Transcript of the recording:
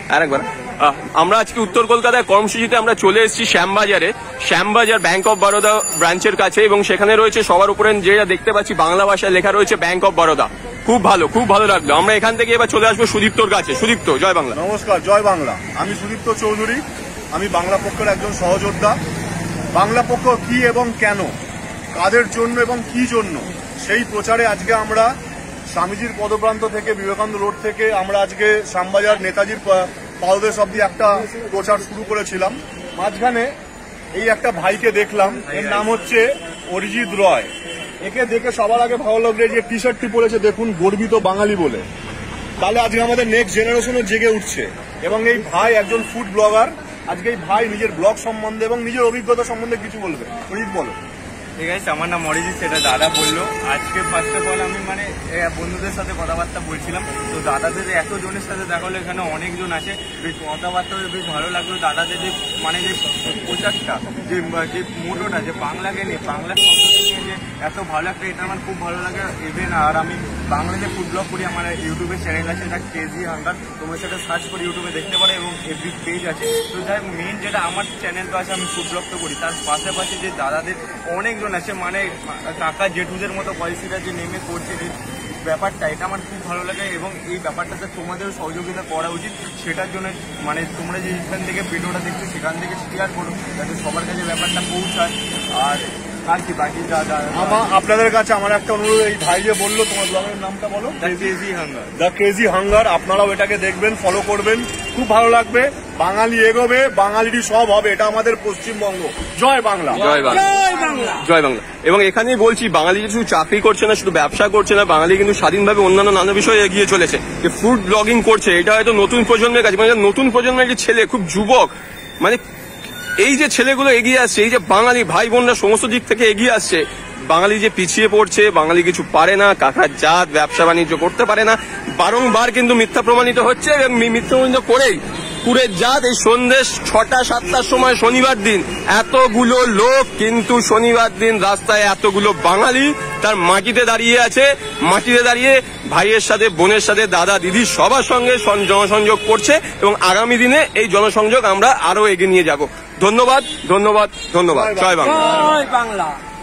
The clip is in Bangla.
আরেকবার আমরা আজকে উত্তর কলকাতায় কর্মসূচিতে আমরা চলে এসেছি শ্যামবাজার ব্যাংক অফ বরোদা ব্রাঞ্চের কাছে, এবং সেখানে রয়েছে সবার উপরে যেটা দেখতে পাচ্ছি বাংলা ভাষায় লেখা রয়েছে ব্যাংক অফ বরোদা। খুব ভালো লাগলো। আমরা এখান থেকে এবার চলে আসবো সুদীপ্তর কাছে। সুদীপ্ত, জয় বাংলা। নমস্কার, জয় বাংলা। আমি সুদীপ্ত চৌধুরী, আমি বাংলা পক্ষের একজন সহযোদ্ধা। বাংলা পক্ষ কি এবং কেন, কাদের জন্য এবং কি জন্য, সেই প্রচারে আজকে আমরা স্বামীজির পদপ্রান্ত থেকে বিবেকানন্দ রোড থেকে আমরা আজকে শ্যামবাজার নেতাজির পাদদেশ অব্দি একটা প্রচার শুরু করেছিলাম। মাঝখানে এই একটা ভাইকে দেখলাম, এর নাম হচ্ছে অরিজিৎ রয়। একে দেখে সবার আগে ভালো লাগলো যে টি শার্টটি পরেছে দেখুন, গর্বিত বাঙালি বলে। তাহলে আজকে আমাদের নেক্সট জেনারেশনও জেগে উঠছে। এবং এই ভাই একজন ফুড ব্লগার। আজকে এই ভাই নিজের ব্লগ সম্বন্ধে এবং নিজের অভিজ্ঞতা সম্বন্ধে কিছু বলবে। অরিজিৎ বলো। ঠিক আছে, আমার নাম অরিজিৎ, সেটা দাদা বললো। আজকে ফার্স্ট অফ অল আমি বন্ধুদের সাথে কথাবার্তা বলছিলাম, তো দাদাদের এত জনের সাথে দেখা হলো, এখানে অনেকজন আছে, বেশ কথাবার্তা বেশ ভালো লাগলো। দাদাদের যে যে প্রচারটা, যে মোটোটা, যে বাংলাকে নিয়ে, বাংলা শব্দকে নিয়ে যে এত ভালো একটা, এটা আমার খুব ভালো লাগে। ইভেন আর আমি বাংলাতে ফুড ব্লগ করি, আমার ইউটিউবের চ্যানেল আছে, এটা ক্রেজি হাঙ্গার, তোমরা সেটা সার্চ করে ইউটিউবে দেখতে পারো, এবং এভরি পেজ আছে। তো যাই মেন যেটা আমার চ্যানেলটা আছে, আমি ফুড ব্লগ তো করি, তার পাশাপাশি যে দাদাদের অনেকজন আছে, কাকা জেঠুদের মতো বয়সীরা যে নেমে করছে যে ব্যাপারটা, এটা আমার খুব ভালো লাগে। এবং এই ব্যাপারটাতে তোমাদেরও সহযোগিতা করা উচিত। সেটার জন্য তোমরা যে এখান থেকে ভিডিওটা দেখছো, সেখান থেকে শেয়ার করো, যাতে সবার কাছে ব্যাপারটা পৌঁছায়। আর বাকি আপনাদের কাছে আমার একটা অনুরোধ, এই ভাই যে বললো, তোমার ব্লগের নামটা বলো। The crazy hunger. আপনারাও এটাকে দেখবেন, ফলো করবেন, খুব ভালো লাগবে। বাঙালি এগোবে, বাঙালিরই সব হবে, এটা আমাদের পশ্চিমবঙ্গ। জয় বাংলা, জয় বাংলা, জয় বাংলা। এবং এখানেই বলছি, বাঙালি শুধু চাকরি করছে না, শুধু ব্যবসা করছে না, বাঙালি কিন্তু স্বাধীনভাবে অন্যান্য নানা বিষয়ে এগিয়ে চলেছে। যে ফুড ব্লগিং করছে, এটা হয়তো নতুন প্রজন্মের কাছে, মানে নতুন প্রজন্মের যে ছেলে, খুব যুবক, মানে এই যে ছেলেগুলো এগিয়ে আসছে, এই যে বাঙালি ভাই বোনরা সমস্ত দিক থেকে এগিয়ে আসছে, বাঙালি যে পিছিয়ে পড়ছে, বাঙালি কিছু পারে না, কাকার জাত, ব্যবসা বাণিজ্য করতে পারে না, বারংবার কিন্তু মিথ্যা প্রমাণিত হচ্ছে। এবং মিথ্যা প্রমাণিত করেই কুড়ের জাত এই সন্ধ্যে 6টা-7টার সময় শনিবার দিন এতগুলো লোক, কিন্তু শনিবার দিন রাস্তায় এতগুলো বাঙালি তার মাটিতে দাঁড়িয়ে আছে, মাটিতে দাঁড়িয়ে ভাইয়ের সাথে, বোনের সাথে, দাদা দিদি সবার সঙ্গে জনসংযোগ করছে। এবং আগামী দিনে এই জনসংযোগ আমরা আরো এগিয়ে নিয়ে যাব। ধন্যবাদ, ধন্যবাদ, ধন্যবাদ। জয় বাংলা।